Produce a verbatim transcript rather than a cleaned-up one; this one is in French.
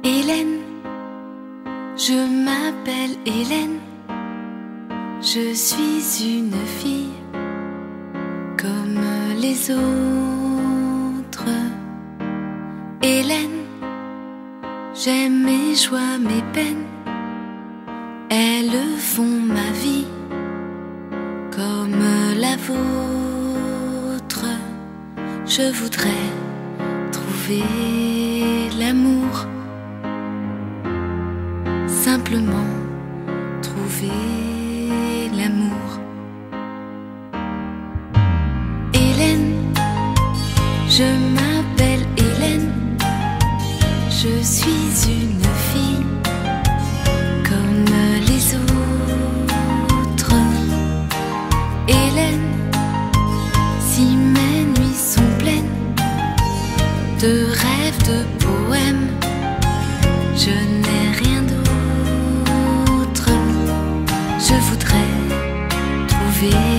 Hélène, je m'appelle Hélène, je suis une fille comme les autres. Hélène, j'aime mes joies, mes peines, elles font ma vie comme la vôtre. Je voudrais trouver l'amour, simplement trouver l'amour. Hélène, je m'appelle Hélène, je suis une fille comme les autres. Hélène, si mes nuits sont pleines de rêves, de poèmes, je n'ai rien d'autre. Je voudrais trouver